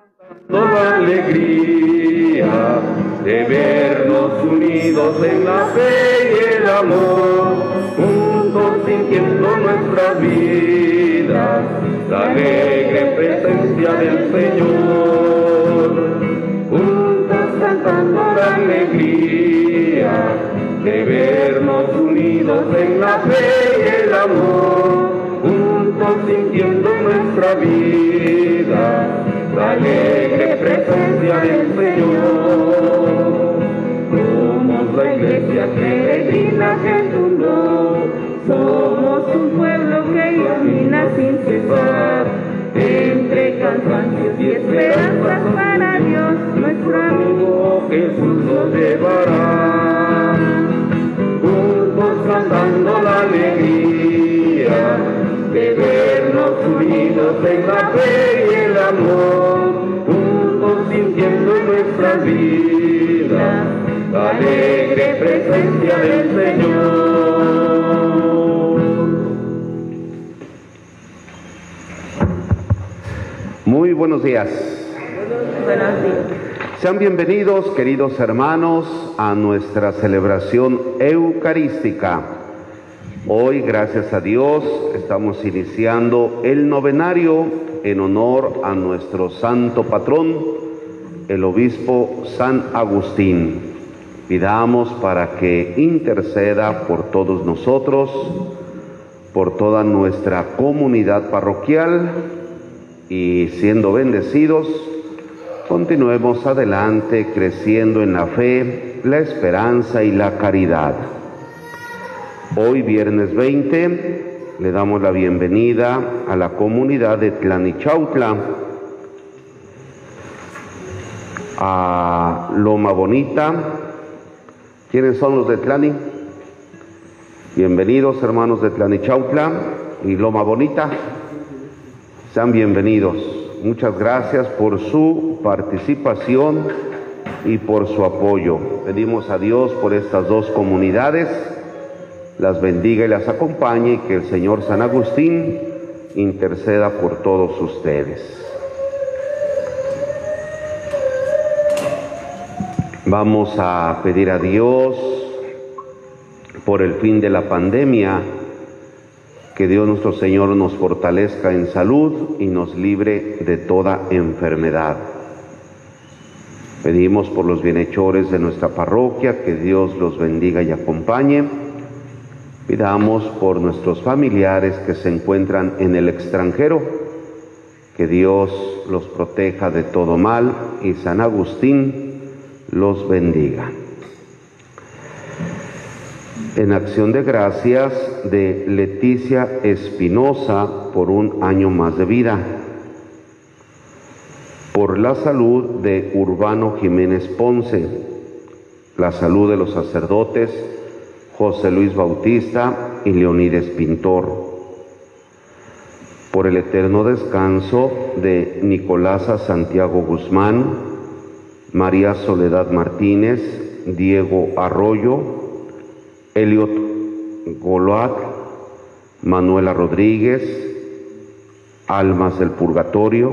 Toda alegría de vernos unidos en la fe y el amor, juntos sintiendo nuestras vidas, la alegre presencia del Señor, juntos cantando la alegría de vernos unidos en la fe y el amor, juntos sintiendo nuestra vida, la alegre presencia del Señor. Somos la iglesia peregrina que fundó, somos un pueblo que ilumina sin cesar, entre cansancios y esperanzas para Dios, nuestro amigo Jesús nos llevará. Juntos cantando la alegría de vernos unidos en la fe y el amor, juntos sintiendo nuestras vidas, la alegre presencia del Señor. Muy buenos días. Buenos días. Sean bienvenidos, queridos hermanos, a nuestra celebración eucarística. Hoy, gracias a Dios, estamos iniciando el novenario en honor a nuestro santo patrón, el obispo San Agustín. Pidamos para que interceda por todos nosotros, por toda nuestra comunidad parroquial, y siendo bendecidos, continuemos adelante creciendo en la fe, la esperanza y la caridad. Hoy, viernes 20, le damos la bienvenida a la comunidad de Tlanichautla, a Loma Bonita. ¿Quiénes son los de Tlani? Bienvenidos, hermanos de Tlanichautla y Loma Bonita. Sean bienvenidos. Muchas gracias por su participación y por su apoyo. Pedimos a Dios por estas dos comunidades, las bendiga y las acompañe, y que el Señor San Agustín interceda por todos ustedes. Vamos a pedir a Dios por el fin de la pandemia, que Dios nuestro Señor nos fortalezca en salud y nos libre de toda enfermedad. Pedimos por los bienhechores de nuestra parroquia, que Dios los bendiga y acompañe. Pidamos por nuestros familiares que se encuentran en el extranjero, que Dios los proteja de todo mal y San Agustín los bendiga. En acción de gracias de Leticia Espinosa por un año más de vida. Por la salud de Urbano Jiménez Ponce, la salud de los sacerdotes José Luis Bautista y Leonides Pintor. Por el eterno descanso de Nicolasa Santiago Guzmán, María Soledad Martínez, Diego Arroyo, Eliot Goloat, Manuela Rodríguez, Almas del Purgatorio,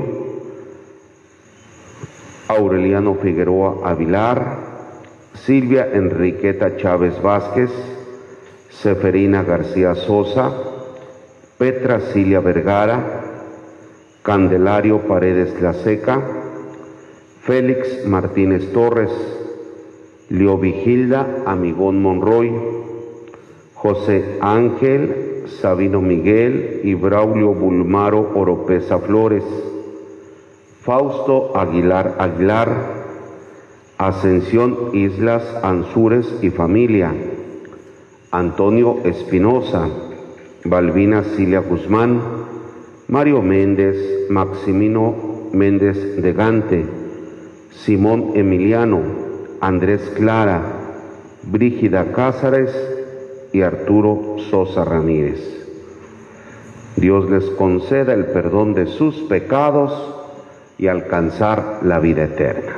Aureliano Figueroa Avilar, Silvia Enriqueta Chávez Vázquez, Seferina García Sosa, Petra Cilia Vergara, Candelario Paredes La Seca, Félix Martínez Torres, Leovigilda Amigón Monroy, José Ángel Sabino Miguel y Braulio Bulmaro Oropesa Flores, Fausto Aguilar Aguilar, Ascensión Islas Ansúrez y familia, Antonio Espinosa, Balbina Cilia Guzmán, Mario Méndez, Maximino Méndez de Gante, Simón Emiliano, Andrés Clara, Brígida Cázares y Arturo Sosa Ramírez. Dios les conceda el perdón de sus pecados y alcanzar la vida eterna.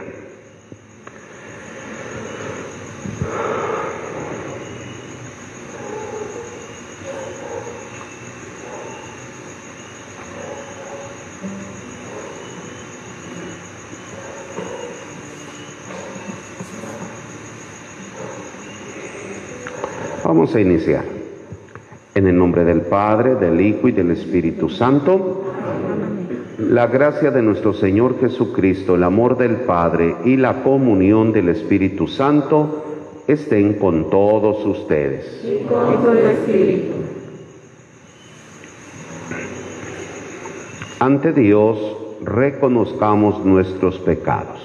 Vamos a iniciar. En el nombre del Padre, del Hijo y del Espíritu Santo. La gracia de nuestro Señor Jesucristo, el amor del Padre y la comunión del Espíritu Santo estén con todos ustedes. Y con tu espíritu. Ante Dios, reconozcamos nuestros pecados.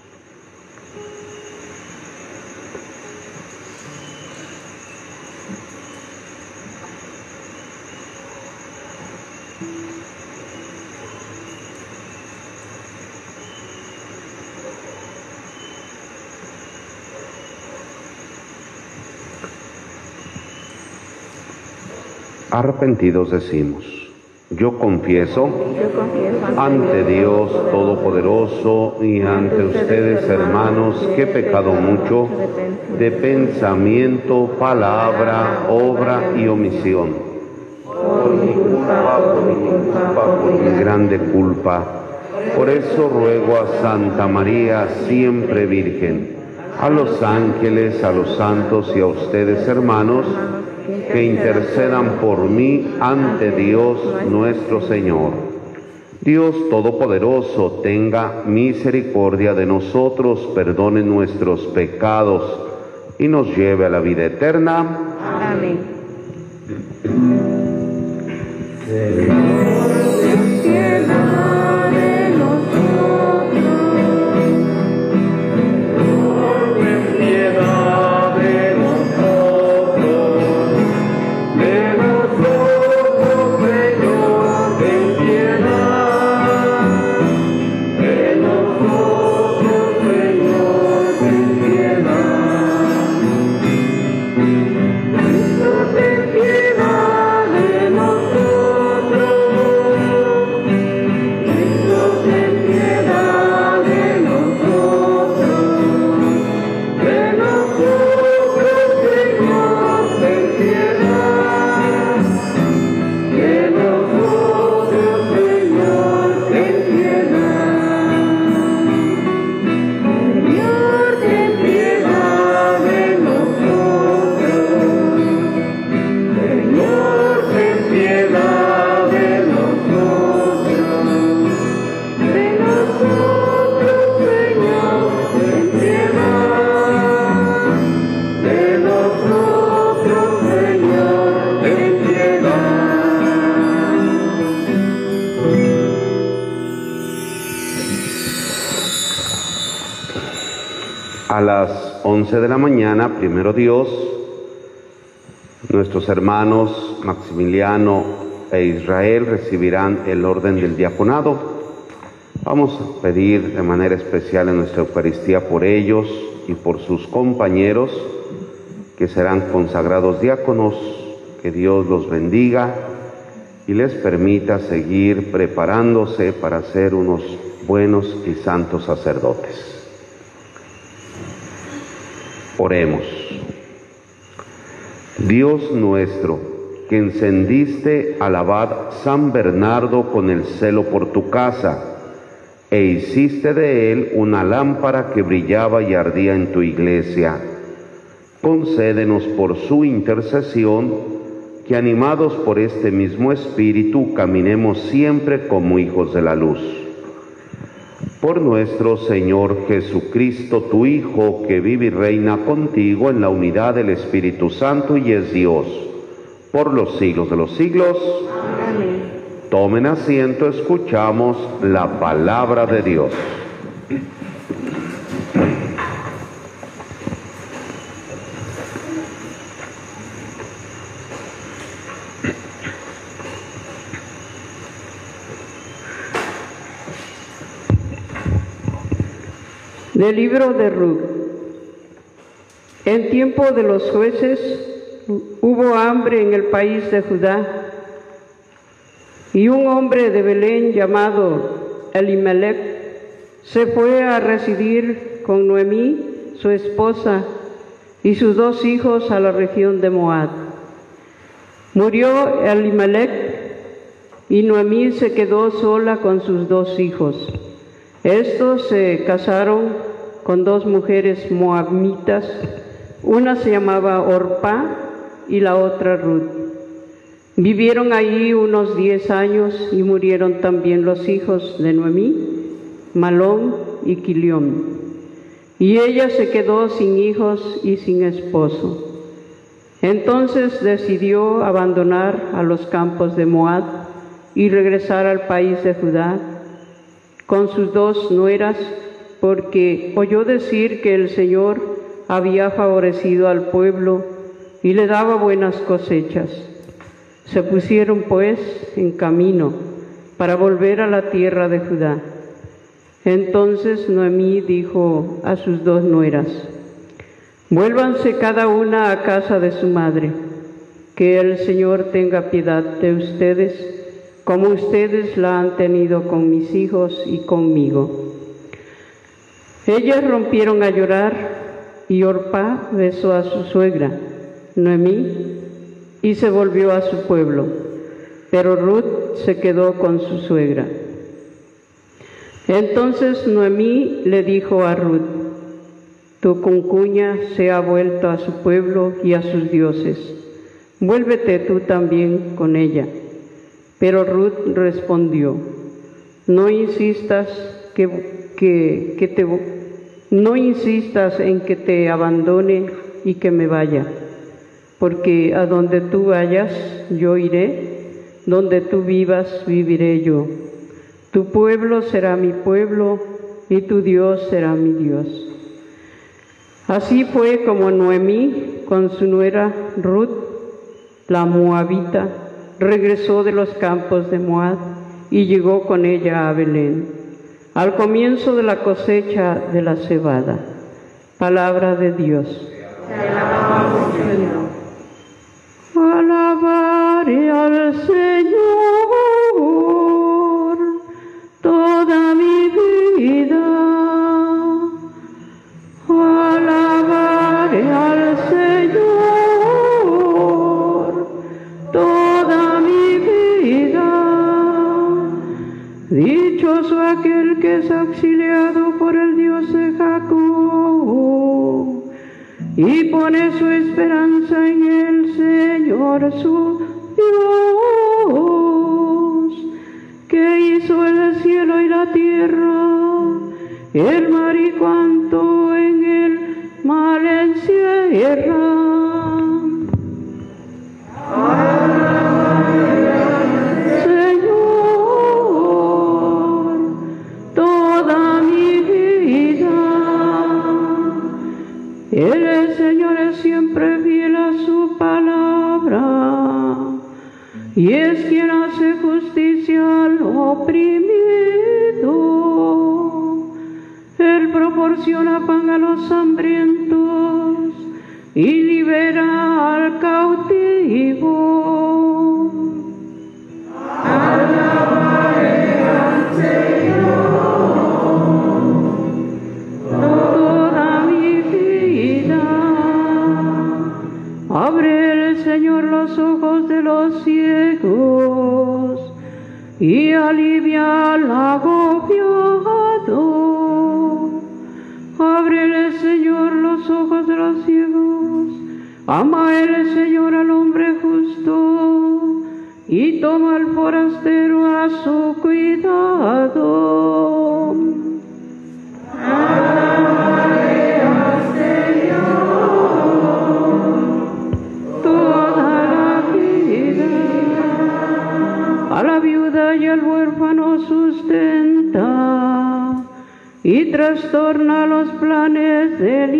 Arrepentidos decimos, yo confieso ante Dios Todopoderoso y ante ustedes, hermanos, que he pecado mucho de pensamiento, palabra, obra y omisión. Por mi culpa, Por mi grande culpa. Por eso ruego a Santa María, siempre Virgen, a los ángeles, a los santos y a ustedes, hermanos, que intercedan por mí ante Dios nuestro Señor. Dios Todopoderoso tenga misericordia de nosotros, perdone nuestros pecados y nos lleve a la vida eterna. Amén. A las 11 de la mañana, primero Dios, nuestros hermanos Maximiliano e Israel recibirán el orden del diaconado. Vamos a pedir de manera especial en nuestra Eucaristía por ellos y por sus compañeros que serán consagrados diáconos, que Dios los bendiga y les permita seguir preparándose para ser unos buenos y santos sacerdotes. Oremos. Dios nuestro, que encendiste al abad San Bernardo con el celo por tu casa, e hiciste de él una lámpara que brillaba y ardía en tu iglesia, concédenos por su intercesión que, animados por este mismo espíritu, caminemos siempre como hijos de la luz. Por nuestro Señor Jesucristo, tu Hijo, que vive y reina contigo en la unidad del Espíritu Santo y es Dios, por los siglos de los siglos. Amén. Tomen asiento, escuchamos la palabra de Dios. Del libro de Ruth. En tiempo de los jueces hubo hambre en el país de Judá, y un hombre de Belén llamado Elimelech se fue a residir con Noemí, su esposa, y sus 2 hijos a la región de Moab. Murió Elimelech y Noemí se quedó sola con sus 2 hijos. Estos se casaron con 2 mujeres moabitas, una se llamaba Orpá y la otra Ruth. Vivieron allí unos 10 años y murieron también los hijos de Noemí, Malón y Quilión. Y ella se quedó sin hijos y sin esposo. Entonces decidió abandonar a los campos de Moab y regresar al país de Judá con sus 2 nueras, porque oyó decir que el Señor había favorecido al pueblo y le daba buenas cosechas. Se pusieron pues en camino para volver a la tierra de Judá. Entonces Noemí dijo a sus 2 nueras: vuélvanse cada una a casa de su madre, que el Señor tenga piedad de ustedes, como ustedes la han tenido con mis hijos y conmigo. Ellas rompieron a llorar, y Orpá besó a su suegra, Noemí, y se volvió a su pueblo, pero Ruth se quedó con su suegra. Entonces Noemí le dijo a Ruth: tu concuña se ha vuelto a su pueblo y a sus dioses, vuélvete tú también con ella. Pero Ruth respondió: no insistas en que te abandone y que me vaya, porque a donde tú vayas yo iré, donde tú vivas viviré yo. Tu pueblo será mi pueblo y tu Dios será mi Dios. Así fue como Noemí, con su nuera Ruth, la moabita, regresó de los campos de Moab y llegó con ella a Belén, al comienzo de la cosecha de la cebada. Palabra de Dios. Te alabamos, Señor. Alabaré al Señor toda mi vida. Alabaré al Señor toda mi vida. Dichoso aquel que es auxiliado por el Dios de Jacob y pone su esperanza en el Señor su Dios, que hizo el cielo y la tierra, el mar y cuanto en el mar encierra. Señor, toda mi vida. El Señor es siempre fiel a su palabra y es quien hace justicia al oprimido. Él proporciona pan a los hambrientos y libera al cautivo. Alabaré al Señor toda mi vida. Abre el Señor los ojos de los ciegos y alivia al agobiado. Abre el Señor los ojos de los ciegos, ama el Señor al hombre justo y toma al forastero a su cuidado. Alabaré al Señor toda la vida. A la viuda y al huérfano sustenta y trastorna los planes del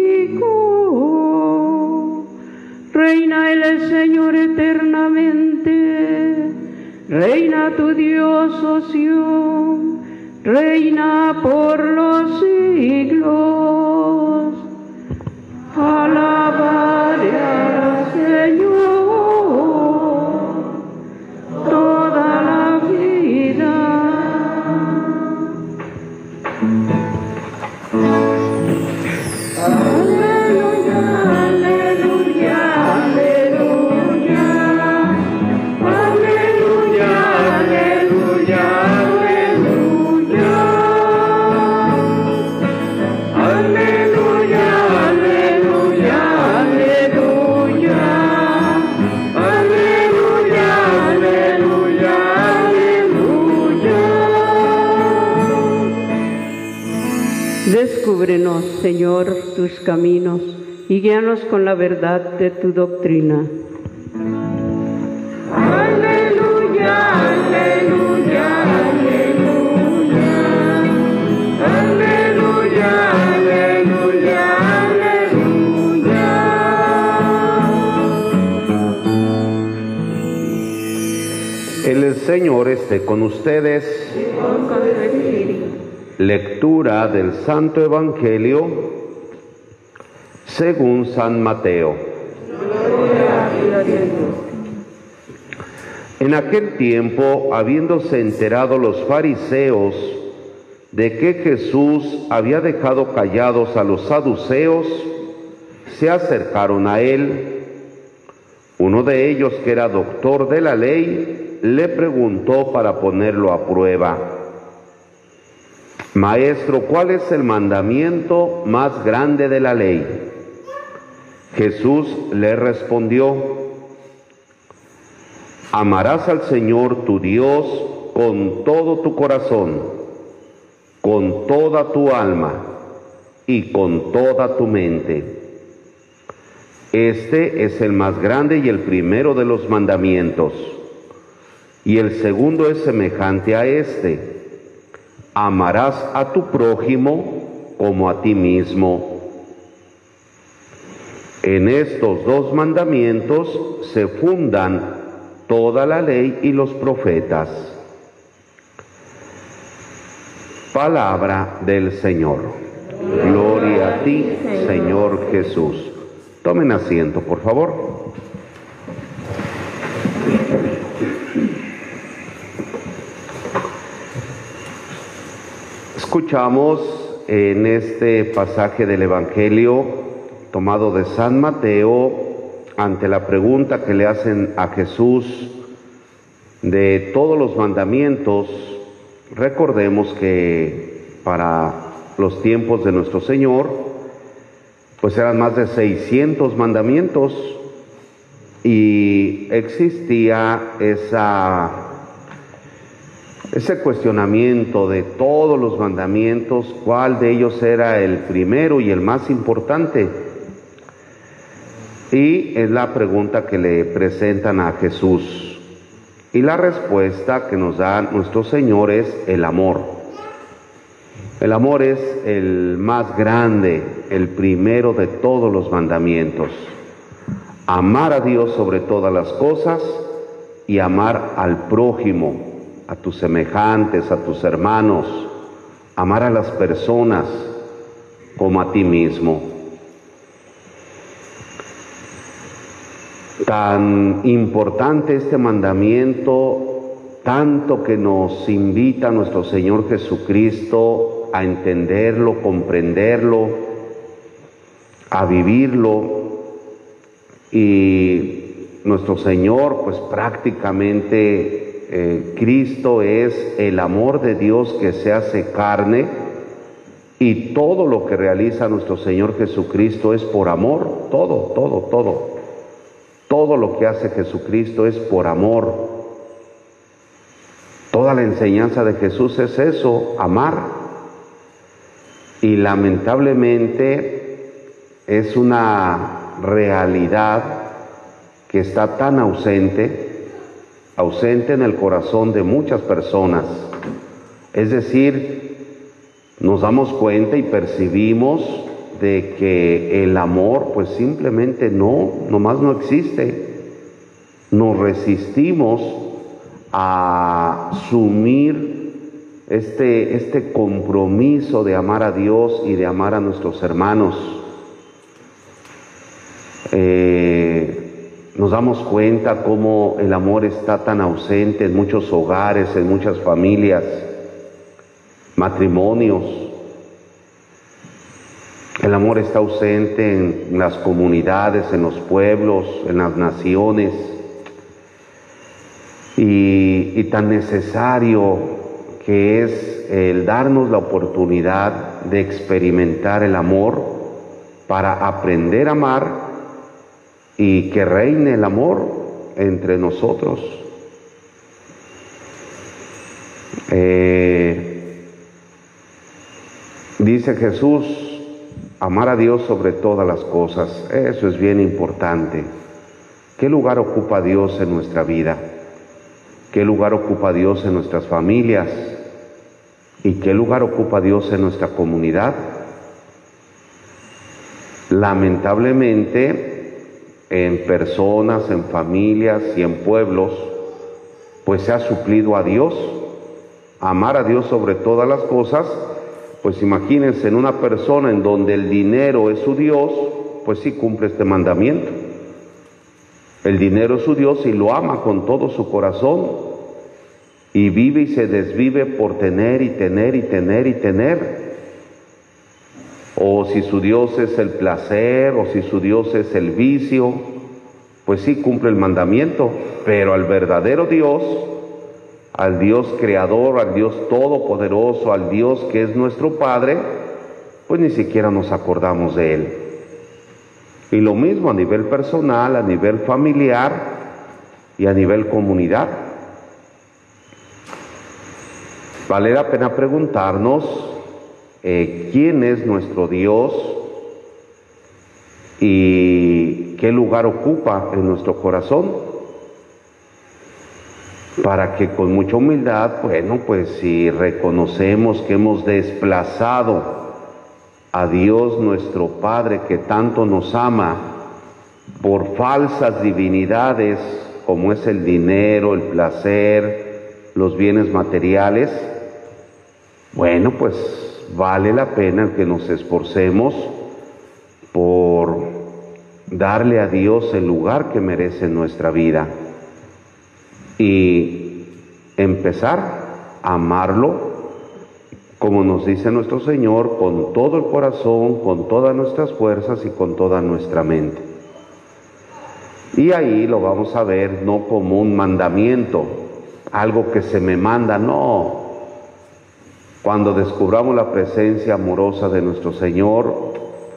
inicuo. Reina el Señor eternamente, reina tu Dios, oh Sión, reina por los siglos. Alabaré al Señor toda la vida. Aleluya, aleluya, aleluya. Aleluya, aleluya, aleluya. Descúbrenos, Señor, tus caminos y guíanos con la verdad de tu doctrina. Aleluya, aleluya, aleluya. Aleluya, aleluya, aleluya. El Señor esté con ustedes. Con tu espíritu. Lectura del Santo Evangelio según San Mateo. En aquel tiempo, habiéndose enterado los fariseos de que Jesús había dejado callados a los saduceos, se acercaron a él. Uno de ellos, que era doctor de la ley, le preguntó para ponerlo a prueba: Maestro, ¿cuál es el mandamiento más grande de la ley? Jesús le respondió: Amarás al Señor tu Dios con todo tu corazón, con toda tu alma y con toda tu mente. Este es el más grande y el primero de los mandamientos. Y el segundo es semejante a este: amarás a tu prójimo como a ti mismo. En estos dos mandamientos se fundan toda la ley y los profetas. Palabra del Señor. Gloria a ti, Señor Jesús. Tomen asiento, por favor. Escuchamos en este pasaje del Evangelio tomado de San Mateo, ante la pregunta que le hacen a Jesús de todos los mandamientos. Recordemos que para los tiempos de nuestro Señor, pues eran más de 600 mandamientos y existía ese cuestionamiento de todos los mandamientos, cuál de ellos era el primero y el más importante. Y es la pregunta que le presentan a Jesús. Y la respuesta que nos da nuestro Señor es el amor. El amor es el más grande, el primero de todos los mandamientos. Amar a Dios sobre todas las cosas y amar al prójimo, a tus semejantes, a tus hermanos, amar a las personas como a ti mismo. Tan importante este mandamiento, tanto que nos invita nuestro Señor Jesucristo a entenderlo, comprenderlo, a vivirlo. Y nuestro Señor, pues prácticamente Cristo es el amor de Dios que se hace carne, y todo lo que realiza nuestro Señor Jesucristo es por amor. Todo lo que hace Jesucristo es por amor. Toda la enseñanza de Jesús es eso, amar. Y lamentablemente es una realidad que está tan ausente en el corazón de muchas personas. Es decir, nos damos cuenta y percibimos de que el amor pues simplemente nomás no existe. Nos resistimos a asumir este compromiso de amar a Dios y de amar a nuestros hermanos. Nos damos cuenta cómo el amor está tan ausente en muchos hogares, en muchas familias, matrimonios. El amor está ausente en las comunidades, en los pueblos, en las naciones. Y tan necesario que es el darnos la oportunidad de experimentar el amor para aprender a amar y que reine el amor entre nosotros. Dice Jesús, amar a Dios sobre todas las cosas. Eso es bien importante. ¿Qué lugar ocupa Dios en nuestra vida? ¿Qué lugar ocupa Dios en nuestras familias? ¿Y qué lugar ocupa Dios en nuestra comunidad? Lamentablemente, en personas, en familias y en pueblos, pues se ha suplido a Dios. Amar a Dios sobre todas las cosas, pues imagínense, en una persona en donde el dinero es su Dios, pues sí cumple este mandamiento. El dinero es su Dios y lo ama con todo su corazón, y vive y se desvive por tener y tener y tener y tener. O si su Dios es el placer, o si su Dios es el vicio, pues sí cumple el mandamiento. Pero al verdadero Dios, al Dios creador, al Dios todopoderoso, al Dios que es nuestro Padre, pues ni siquiera nos acordamos de Él. Y lo mismo a nivel personal, a nivel familiar y a nivel comunidad. Vale la pena preguntarnos quién es nuestro Dios y qué lugar ocupa en nuestro corazón, para que con mucha humildad, bueno, pues si reconocemos que hemos desplazado a Dios nuestro Padre que tanto nos ama por falsas divinidades como es el dinero, el placer, los bienes materiales, bueno, pues vale la pena que nos esforcemos por darle a Dios el lugar que merece en nuestra vida y empezar a amarlo, como nos dice nuestro Señor, con todo el corazón, con todas nuestras fuerzas y con toda nuestra mente. Y ahí lo vamos a ver no como un mandamiento, algo que se me manda, no. Cuando descubramos la presencia amorosa de nuestro Señor,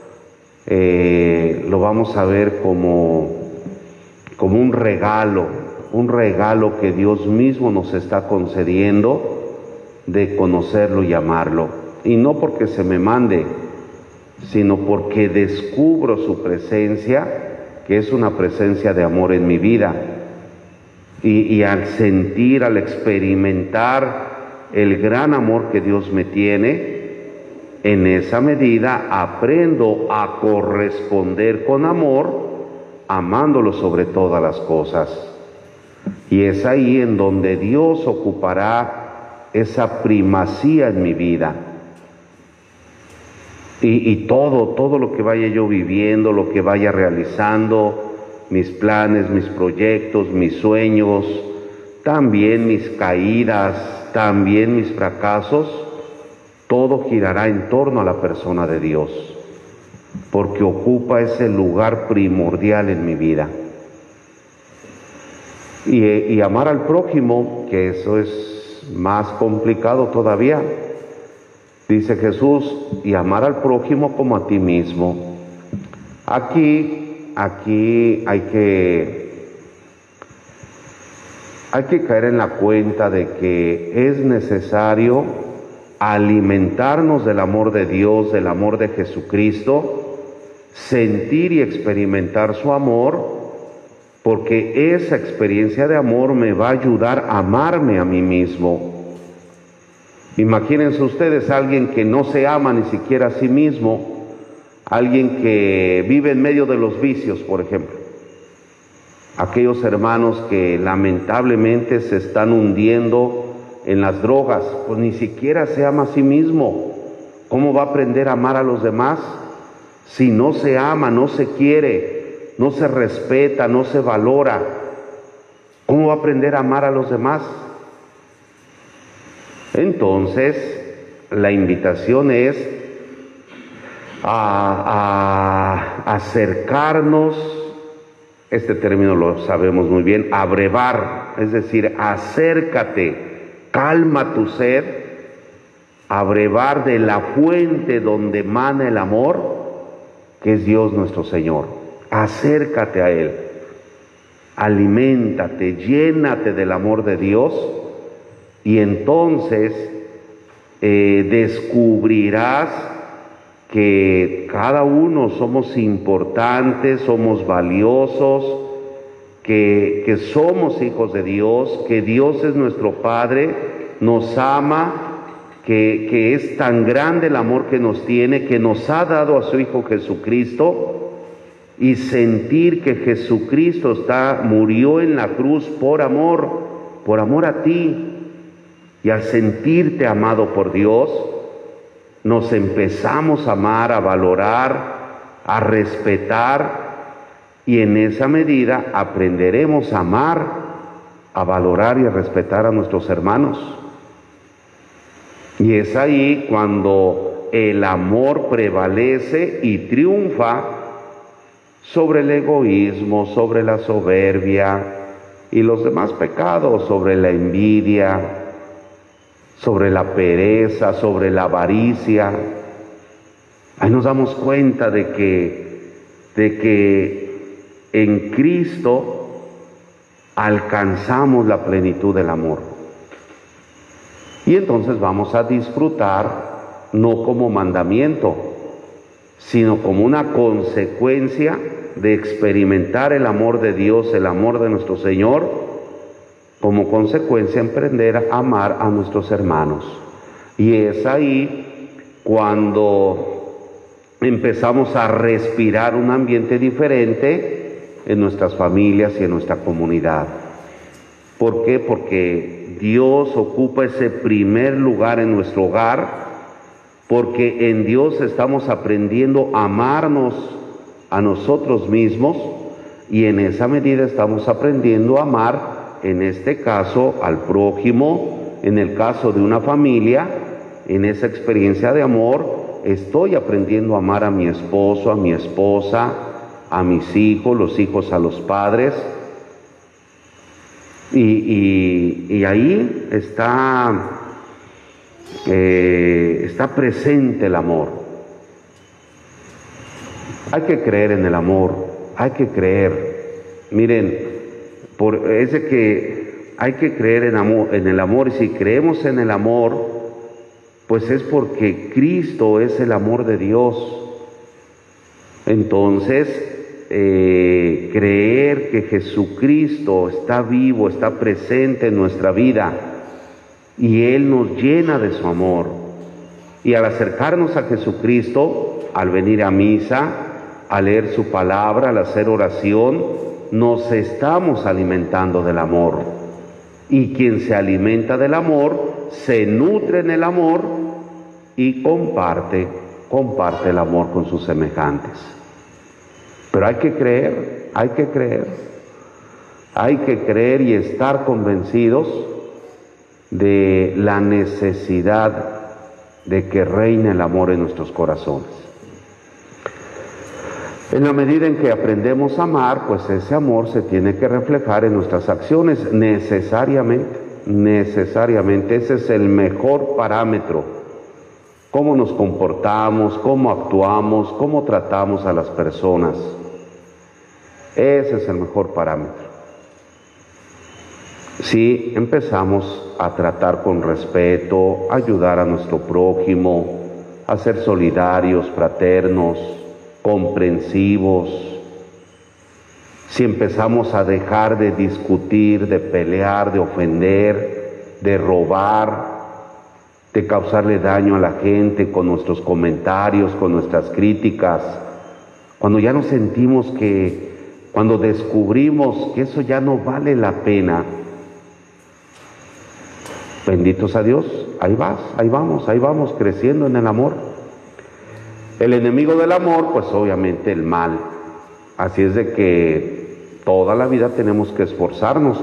lo vamos a ver como un regalo que Dios mismo nos está concediendo de conocerlo y amarlo. Y no porque se me mande, sino porque descubro su presencia, que es una presencia de amor en mi vida. Y al sentir, al experimentar el gran amor que Dios me tiene, en esa medida aprendo a corresponder con amor, amándolo sobre todas las cosas. Y es ahí en donde Dios ocupará esa primacía en mi vida. Y todo lo que vaya yo viviendo, lo que vaya realizando, mis planes, mis proyectos, mis sueños, también mis caídas, también mis fracasos, todo girará en torno a la persona de Dios, porque ocupa ese lugar primordial en mi vida. Y amar al prójimo, que eso es más complicado todavía. Dice Jesús, y amar al prójimo como a ti mismo. Aquí hay que caer en la cuenta de que es necesario alimentarnos del amor de Dios, del amor de Jesucristo, sentir y experimentar su amor, porque esa experiencia de amor me va a ayudar a amarme a mí mismo. Imagínense ustedes a alguien que no se ama ni siquiera a sí mismo, alguien que vive en medio de los vicios, por ejemplo. Aquellos hermanos que lamentablemente se están hundiendo en las drogas, pues ni siquiera se ama a sí mismo. ¿Cómo va a aprender a amar a los demás? Si no se ama, no se quiere, no se respeta, no se valora, ¿cómo va a aprender a amar a los demás? Entonces, la invitación es a acercarnos. Este término lo sabemos muy bien, abrevar, es decir, acércate, calma tu sed, abrevar de la fuente donde emana el amor, que es Dios nuestro Señor. Acércate a Él, aliméntate, llénate del amor de Dios, y entonces descubrirás que cada uno somos importantes, somos valiosos, que somos hijos de Dios, que Dios es nuestro Padre, nos ama, que es tan grande el amor que nos tiene, que nos ha dado a su Hijo Jesucristo, y sentir que Jesucristo murió en la cruz por amor a ti, y al sentirte amado por Dios, nos empezamos a amar, a valorar, a respetar, y en esa medida aprenderemos a amar, a valorar y a respetar a nuestros hermanos. Y es ahí cuando el amor prevalece y triunfa sobre el egoísmo, sobre la soberbia y los demás pecados, sobre la envidia, sobre la pereza, sobre la avaricia. Ahí nos damos cuenta de que en Cristo alcanzamos la plenitud del amor. Y entonces vamos a disfrutar no como mandamiento, sino como una consecuencia de experimentar el amor de Dios, el amor de nuestro Señor, como consecuencia aprender a amar a nuestros hermanos. Y es ahí cuando empezamos a respirar un ambiente diferente en nuestras familias y en nuestra comunidad. ¿Por qué? Porque Dios ocupa ese primer lugar en nuestro hogar, porque en Dios estamos aprendiendo a amarnos a nosotros mismos, y en esa medida estamos aprendiendo a amar, en este caso, al prójimo. En el caso de una familia, en esa experiencia de amor, estoy aprendiendo a amar a mi esposo, a mi esposa, a mis hijos, los hijos a los padres. Y ahí está presente el amor. Hay que creer en el amor, hay que creer. Miren, hay que creer en el amor, y si creemos en el amor, pues es porque Cristo es el amor de Dios. Entonces, creer que Jesucristo está vivo, está presente en nuestra vida, y Él nos llena de su amor. Y al acercarnos a Jesucristo, al venir a misa, al leer su palabra, al hacer oración, nos estamos alimentando del amor. Y quien se alimenta del amor, se nutre en el amor y comparte el amor con sus semejantes. Pero hay que creer, hay que creer y estar convencidos de la necesidad de que reine el amor en nuestros corazones. En la medida en que aprendemos a amar, pues ese amor se tiene que reflejar en nuestras acciones necesariamente. Ese es el mejor parámetro. Cómo nos comportamos, cómo actuamos, cómo tratamos a las personas. Ese es el mejor parámetro. Si empezamos a tratar con respeto, a ayudar a nuestro prójimo, a ser solidarios, fraternos, comprensivos, si empezamos a dejar de discutir, de pelear, de ofender, de robar, de causarle daño a la gente con nuestros comentarios, con nuestras críticas, cuando ya nos sentimos cuando descubrimos que eso ya no vale la pena, benditos a Dios, ahí vamos creciendo en el amor. El enemigo del amor, pues obviamente el mal. Así es de que toda la vida tenemos que esforzarnos,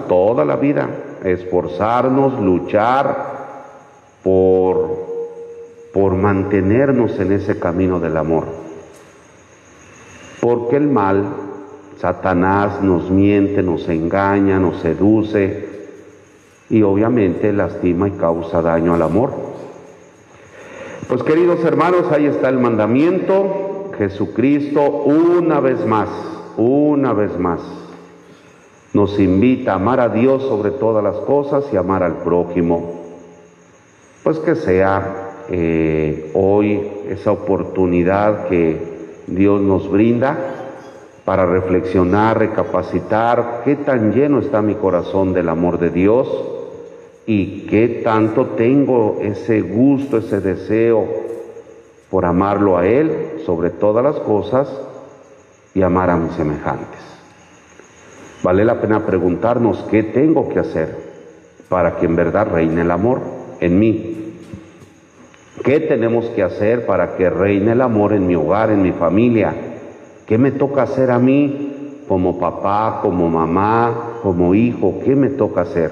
luchar por mantenernos en ese camino del amor. Porque el mal, Satanás, nos miente, nos engaña, nos seduce y obviamente lastima y causa daño al amor. Pues queridos hermanos, ahí está el mandamiento. Jesucristo una vez más, nos invita a amar a Dios sobre todas las cosas y amar al prójimo. Pues que sea hoy esa oportunidad que Dios nos brinda para reflexionar, recapacitar qué tan lleno está mi corazón del amor de Dios y qué tanto tengo ese gusto, ese deseo por amarlo a Él sobre todas las cosas y amar a mis semejantes. Vale la pena preguntarnos qué tengo que hacer para que en verdad reine el amor en mí. ¿Qué tenemos que hacer para que reine el amor en mi hogar, en mi familia? ¿Qué me toca hacer a mí como papá, como mamá, como hijo? ¿Qué me toca hacer?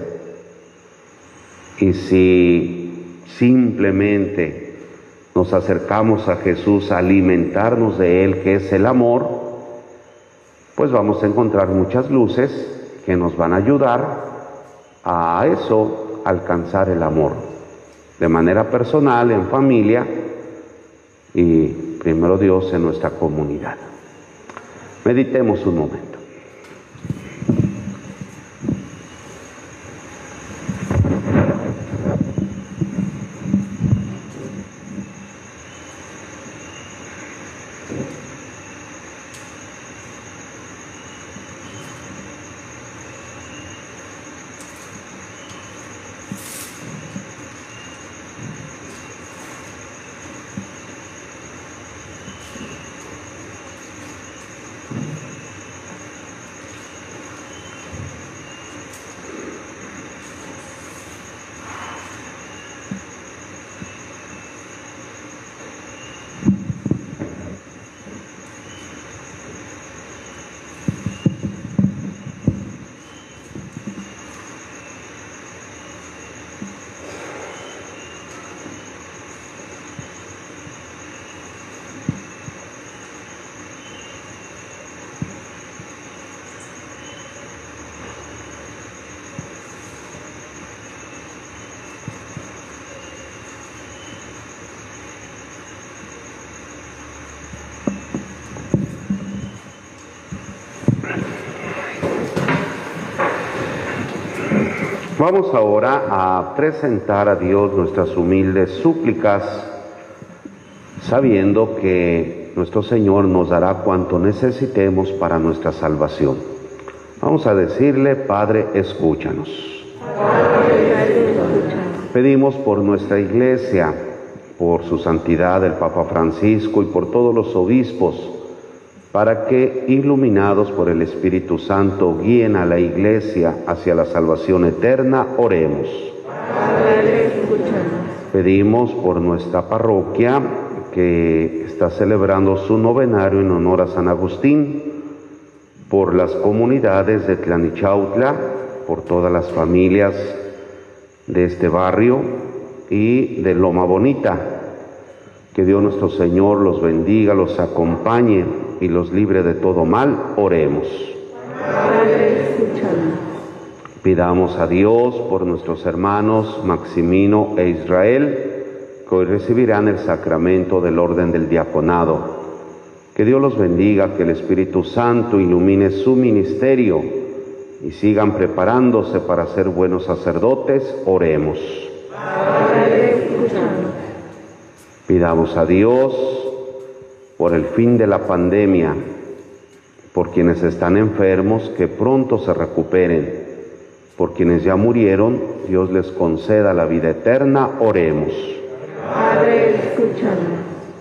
Y si simplemente nos acercamos a Jesús a alimentarnos de Él, que es el amor, pues vamos a encontrar muchas luces que nos van a ayudar a eso, alcanzar el amor, de manera personal, en familia y, primero Dios, en nuestra comunidad. Meditemos un momento. Vamos ahora a presentar a Dios nuestras humildes súplicas, sabiendo que nuestro Señor nos dará cuanto necesitemos para nuestra salvación. Vamos a decirle: Padre, escúchanos. Pedimos por nuestra Iglesia, por su santidad el Papa Francisco y por todos los obispos, para que, iluminados por el Espíritu Santo, guíen a la Iglesia hacia la salvación eterna. Oremos. Pedimos por nuestra parroquia, que está celebrando su novenario en honor a San Agustín, por las comunidades de Tlanichautla, por todas las familias de este barrio y de Loma Bonita. Que Dios nuestro Señor los bendiga, los acompañe y los libre de todo mal. Oremos. Pidamos a Dios por nuestros hermanos Maximino e Israel, que hoy recibirán el sacramento del orden del diaconado. Que Dios los bendiga, que el Espíritu Santo ilumine su ministerio y sigan preparándose para ser buenos sacerdotes. Oremos. Pidamos a Dios por el fin de la pandemia, por quienes están enfermos, que pronto se recuperen, por quienes ya murieron, Dios les conceda la vida eterna. Oremos. Padre, escúchanos.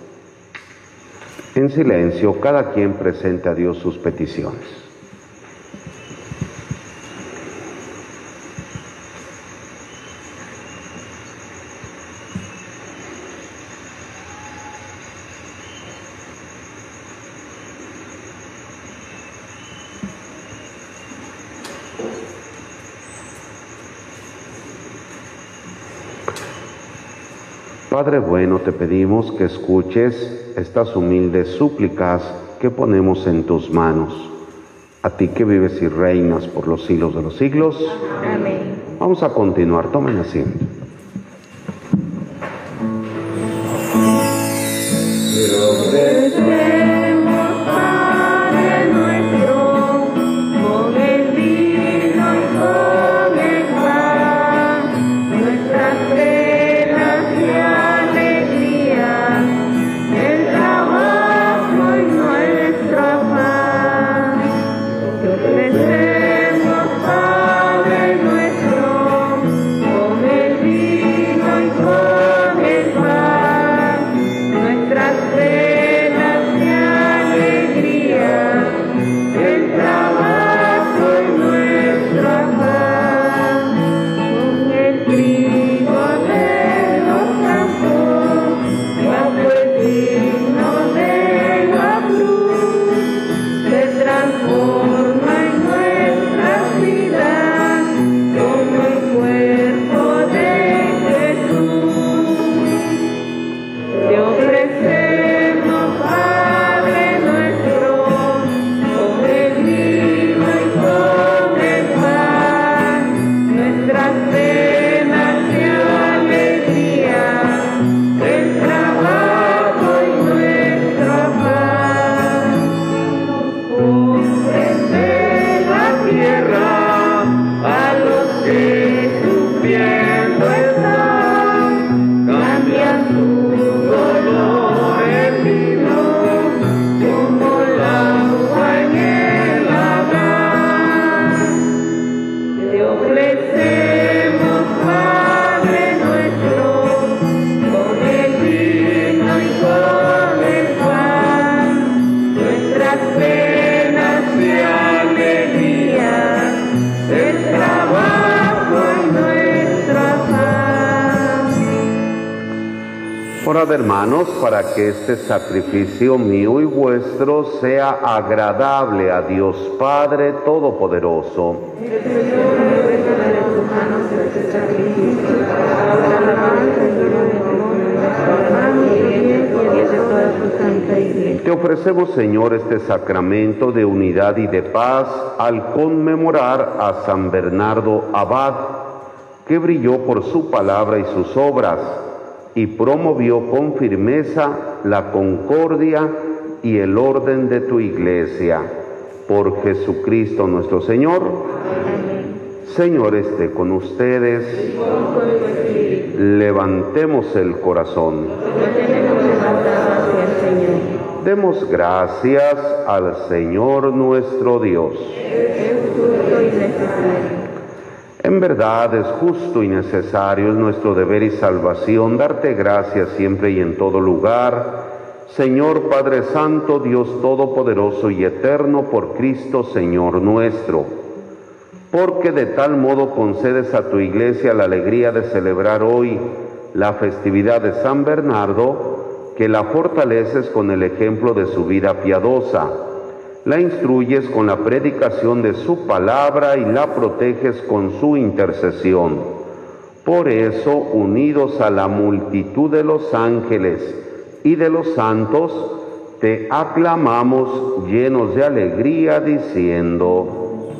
En silencio, cada quien presente a Dios sus peticiones. Padre bueno, te pedimos que escuches estas humildes súplicas que ponemos en tus manos. A ti que vives y reinas por los siglos de los siglos. Amén. Vamos a continuar, tomen asiento. Ofrecemos, Padre nuestro, con el vino y con el pan, nuestras penas y alegrías. Orad, hermanos, para que este sacrificio mío y vuestro sea agradable a Dios Padre Todopoderoso. Te ofrecemos, Señor, este sacramento de unidad y de paz al conmemorar a San Bernardo Abad, que brilló por su palabra y sus obras y promovió con firmeza la concordia y el orden de tu Iglesia. Por Jesucristo nuestro Señor. Amén. Señor esté con ustedes. Levantemos el corazón. Demos gracias al Señor nuestro Dios. En verdad es justo y necesario, es nuestro deber y salvación darte gracias siempre y en todo lugar, Señor Padre Santo, Dios Todopoderoso y Eterno, por Cristo Señor nuestro, porque de tal modo concedes a tu Iglesia la alegría de celebrar hoy la festividad de San Bernardo, que la fortaleces con el ejemplo de su vida piadosa, la instruyes con la predicación de su palabra y la proteges con su intercesión. Por eso, unidos a la multitud de los ángeles y de los santos, te aclamamos llenos de alegría, diciendo: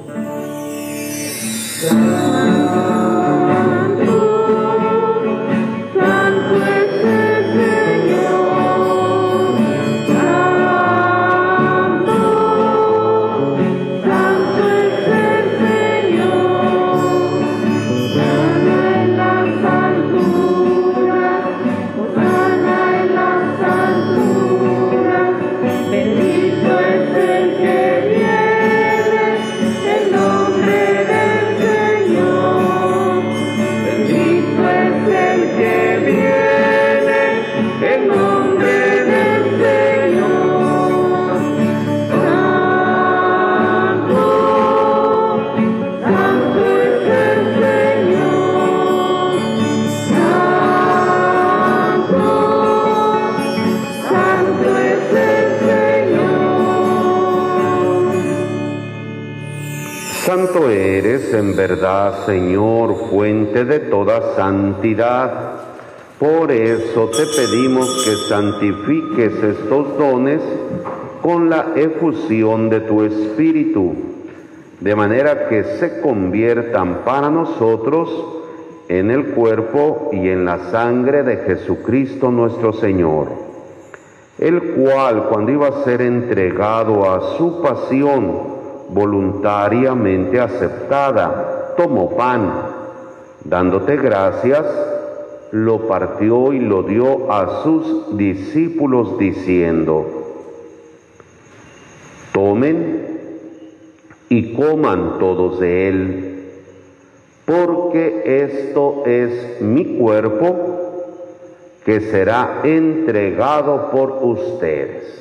Santo eres en verdad, Señor, fuente de toda santidad. Por eso te pedimos que santifiques estos dones con la efusión de tu Espíritu, de manera que se conviertan para nosotros en el cuerpo y en la sangre de Jesucristo nuestro Señor, el cual, cuando iba a ser entregado a su pasión voluntariamente aceptada, tomó pan, dándote gracias, lo partió y lo dio a sus discípulos diciendo: tomen y coman todos de él, porque esto es mi cuerpo que será entregado por ustedes.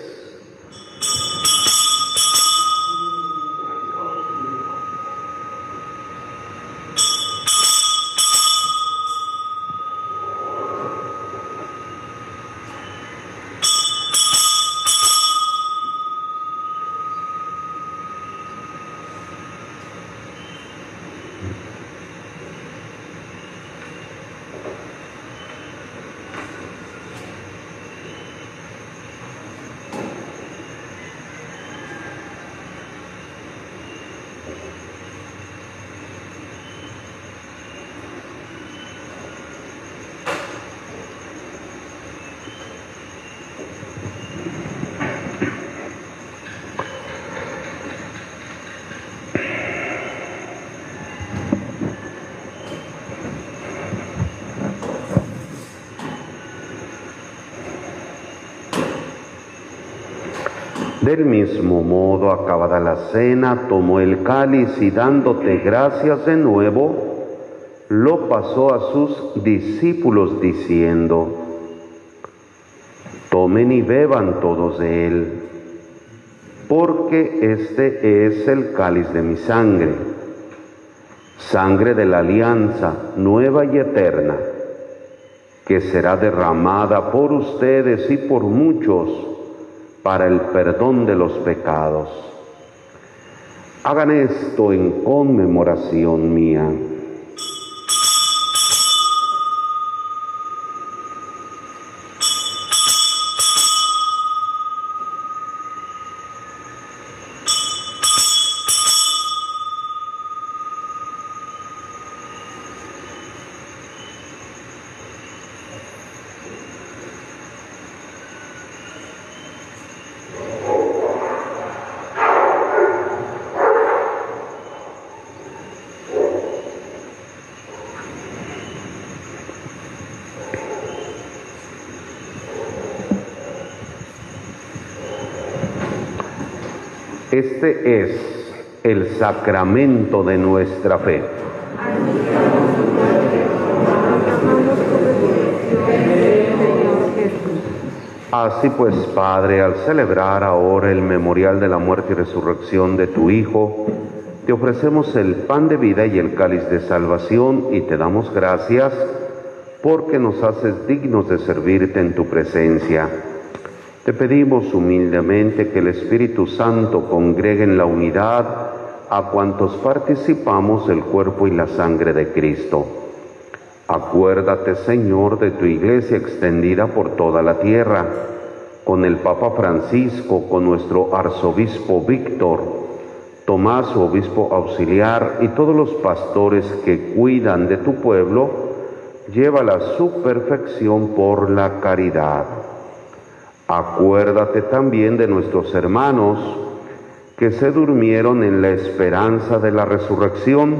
Del mismo modo, acabada la cena, tomó el cáliz y dándote gracias de nuevo, lo pasó a sus discípulos diciendo: tomen y beban todos de él, porque este es el cáliz de mi sangre, sangre de la alianza nueva y eterna, que será derramada por ustedes y por muchos para el perdón de los pecados. Hagan esto en conmemoración mía. Este es el sacramento de nuestra fe. Así pues, Padre, al celebrar ahora el memorial de la muerte y resurrección de tu Hijo, te ofrecemos el pan de vida y el cáliz de salvación y te damos gracias porque nos haces dignos de servirte en tu presencia. Te pedimos humildemente que el Espíritu Santo congregue en la unidad a cuantos participamos del cuerpo y la sangre de Cristo. Acuérdate, Señor, de tu Iglesia extendida por toda la tierra, con el Papa Francisco, con nuestro Arzobispo Víctor, Tomás, su Obispo Auxiliar, y todos los pastores que cuidan de tu pueblo, llévala a su perfección por la caridad. Acuérdate también de nuestros hermanos que se durmieron en la esperanza de la resurrección.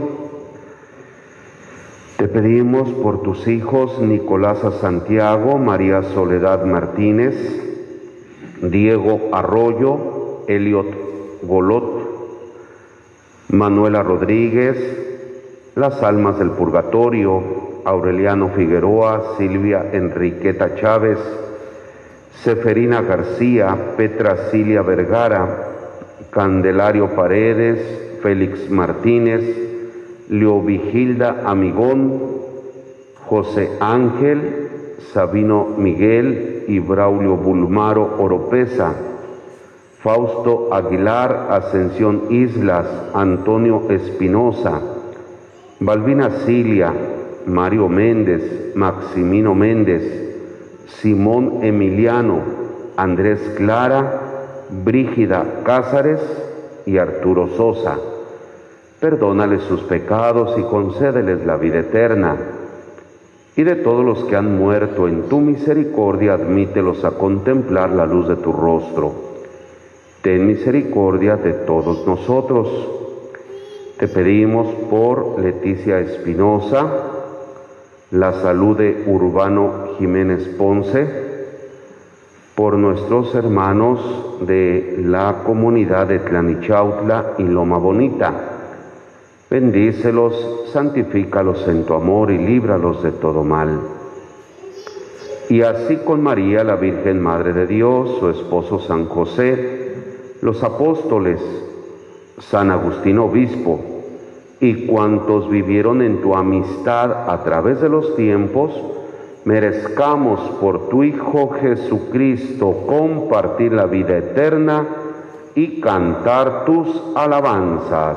Te pedimos por tus hijos Nicolás Santiago, María Soledad Martínez, Diego Arroyo, Eliot Golot, Manuela Rodríguez, las almas del purgatorio, Aureliano Figueroa, Silvia Enriqueta Chávez, Seferina García, Petra Cilia Vergara, Candelario Paredes, Félix Martínez, Leovigilda Amigón, José Ángel, Sabino Miguel y Braulio Bulmaro Oropesa, Fausto Aguilar, Ascensión Islas, Antonio Espinosa, Balbina Cilia, Mario Méndez, Maximino Méndez, Simón Emiliano, Andrés Clara, Brígida Cázares y Arturo Sosa. Perdónales sus pecados y concédeles la vida eterna. Y de todos los que han muerto en tu misericordia, admítelos a contemplar la luz de tu rostro. Ten misericordia de todos nosotros. Te pedimos por Leticia Espinosa, la salud de Urbano Jiménez Ponce, por nuestros hermanos de la comunidad de Tlanichautla y Loma Bonita. Bendícelos, santifícalos en tu amor y líbralos de todo mal. Y así con María, la Virgen Madre de Dios, su esposo San José, los apóstoles, San Agustín Obispo, y cuantos vivieron en tu amistad a través de los tiempos, merezcamos por tu Hijo Jesucristo compartir la vida eterna y cantar tus alabanzas.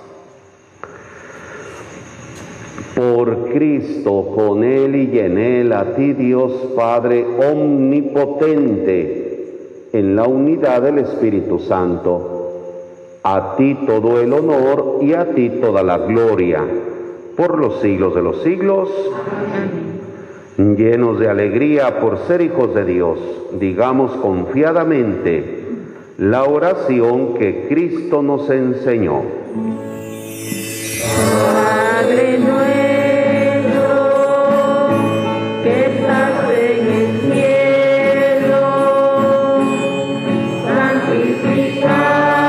Por Cristo, con Él y en Él, a ti Dios Padre omnipotente, en la unidad del Espíritu Santo, a ti todo el honor y a ti toda la gloria, por los siglos de los siglos. Amén. Llenos de alegría por ser hijos de Dios, digamos confiadamente la oración que Cristo nos enseñó. Padre nuestro, que estás en el cielo, santificado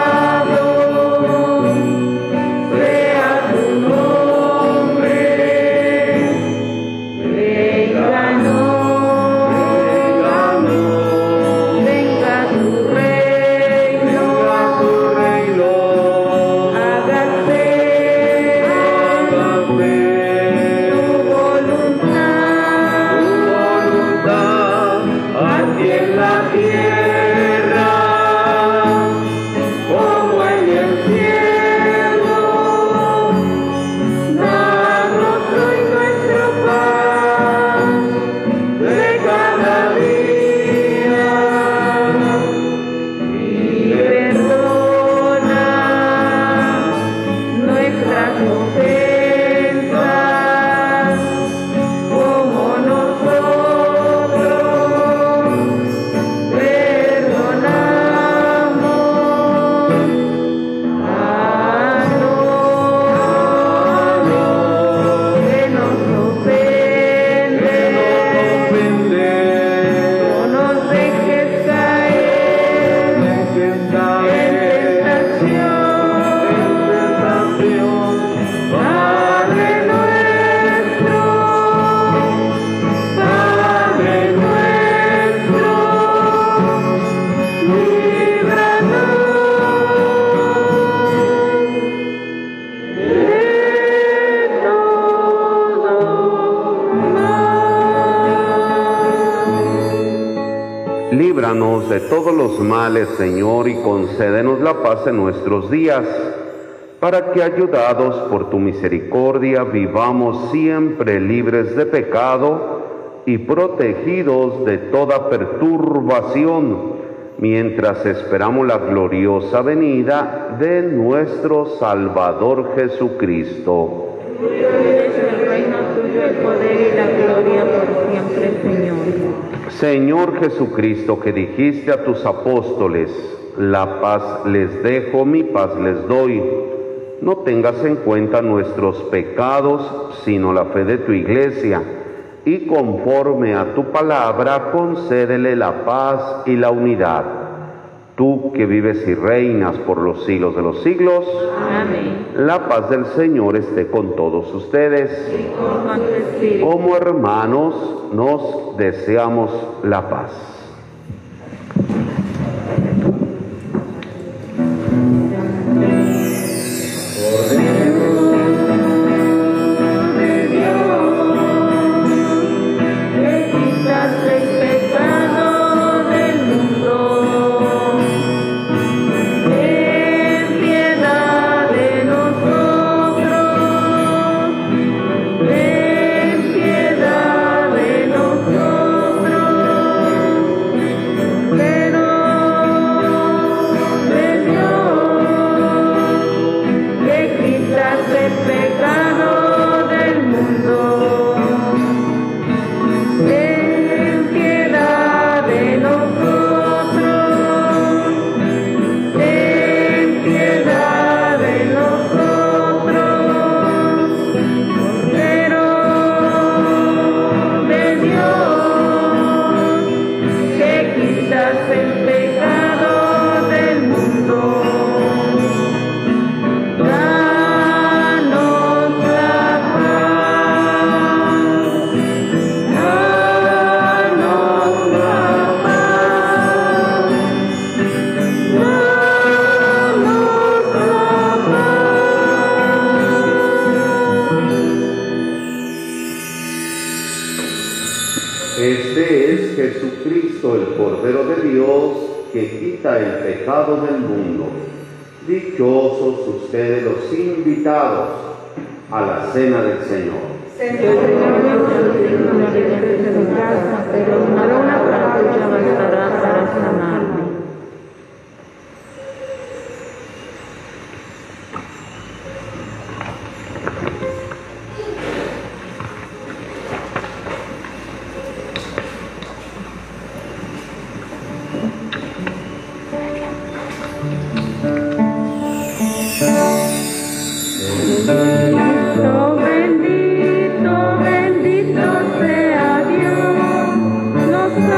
sea tu nombre, venga tu reino, hágase Líbranos de todos los males, Señor, y concédenos la paz en nuestros días, para que, ayudados por tu misericordia, vivamos siempre libres de pecado y protegidos de toda perturbación, mientras esperamos la gloriosa venida de nuestro Salvador Jesucristo. Tuyo es el reino, tuyo el poder y la gloria por siempre, Señor. Señor Jesucristo, que dijiste a tus apóstoles, la paz les dejo, mi paz les doy. No tengas en cuenta nuestros pecados, sino la fe de tu Iglesia, y conforme a tu palabra, concédele la paz y la unidad. Tú que vives y reinas por los siglos de los siglos, Amén. la paz del Señor esté con todos ustedes. Y con tu espíritu. Como hermanos, nos deseamos la paz. Este es Jesucristo, el Cordero de Dios, que quita el pecado del mundo. Dichosos ustedes los invitados a la cena del Señor. Pero una palabra tuya bastará para sanarme. Bendito, bendito sea Dios, nos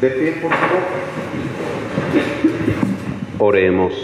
De pie, por favor. Oremos.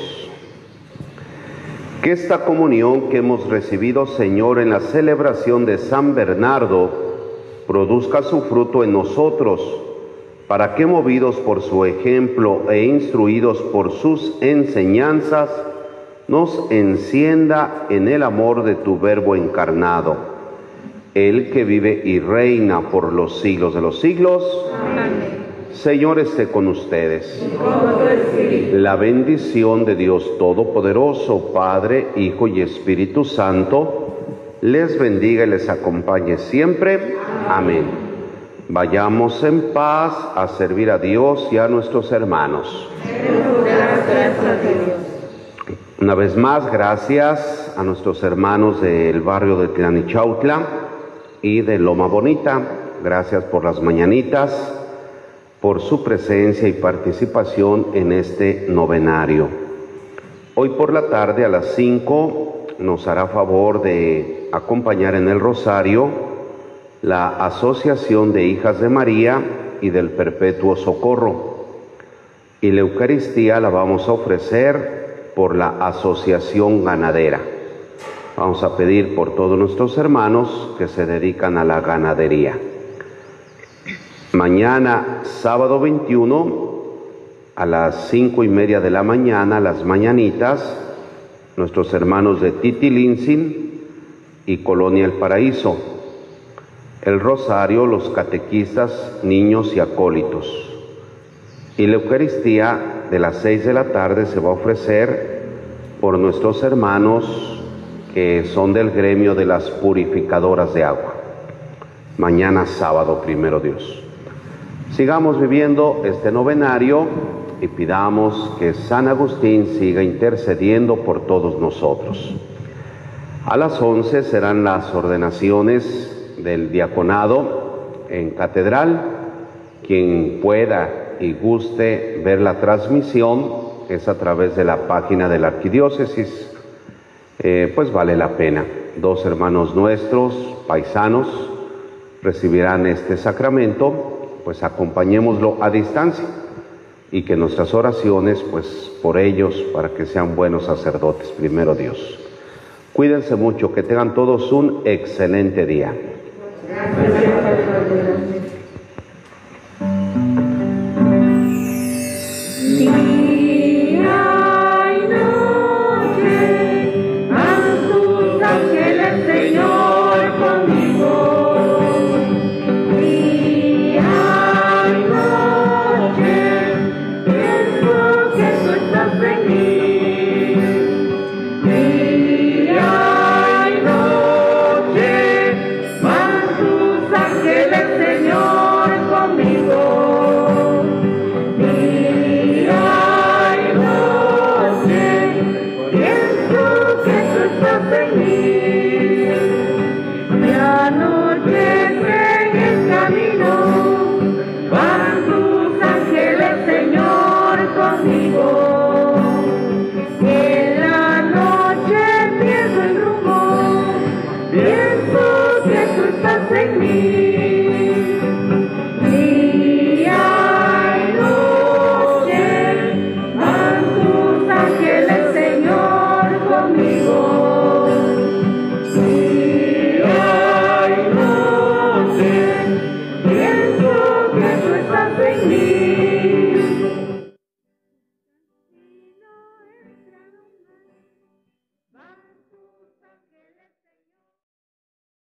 Que esta comunión que hemos recibido, Señor, en la celebración de San Bernardo, produzca su fruto en nosotros, para que, movidos por su ejemplo e instruidos por sus enseñanzas, nos encienda en el amor de tu Verbo encarnado, el que vive y reina por los siglos de los siglos. Amén. Señor, esté con ustedes. Y con tu espíritu. La bendición de Dios Todopoderoso, Padre, Hijo y Espíritu Santo, les bendiga y les acompañe siempre. Amén. Vayamos en paz a servir a Dios y a nuestros hermanos. Gracias a Dios. Una vez más, gracias a nuestros hermanos del barrio de Tlanichautla y de Loma Bonita. Gracias por las mañanitas, por su presencia y participación en este novenario. Hoy por la tarde a las 5 nos hará favor de acompañar en el rosario la Asociación de Hijas de María y del Perpetuo Socorro. Y la Eucaristía la vamos a ofrecer por la Asociación Ganadera. Vamos a pedir por todos nuestros hermanos que se dedican a la ganadería. Mañana, sábado 21, a las 5:30 de la mañana, las mañanitas, nuestros hermanos de Titilinsin y Colonia El Paraíso. El rosario, los catequistas, niños y acólitos. Y la Eucaristía de las 6 de la tarde se va a ofrecer por nuestros hermanos que son del gremio de las purificadoras de agua. Mañana sábado, primero Dios. Sigamos viviendo este novenario y pidamos que San Agustín siga intercediendo por todos nosotros. A las 11 serán las ordenaciones del diaconado en catedral. Quien pueda y guste ver la transmisión es a través de la página de la arquidiócesis, pues vale la pena. 2 hermanos nuestros, paisanos, recibirán este sacramento, pues acompañémoslo a distancia y que nuestras oraciones, pues por ellos, para que sean buenos sacerdotes, primero Dios. Cuídense mucho, que tengan todos un excelente día. Gracias a Dios.